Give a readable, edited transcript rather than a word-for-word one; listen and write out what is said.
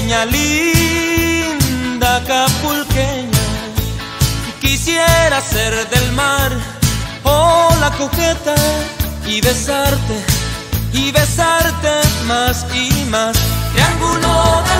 niña linda acapulqueña, quisiera ser del mar o la coqueta y besarte más y más. Triángulo de